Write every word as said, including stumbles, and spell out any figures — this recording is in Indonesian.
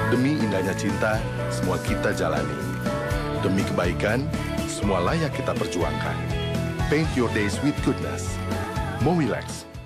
Demi indahnya cinta, semua kita jalani. Demi kebaikan, semua layak kita perjuangkan. Paint your days with goodness. Mowilex.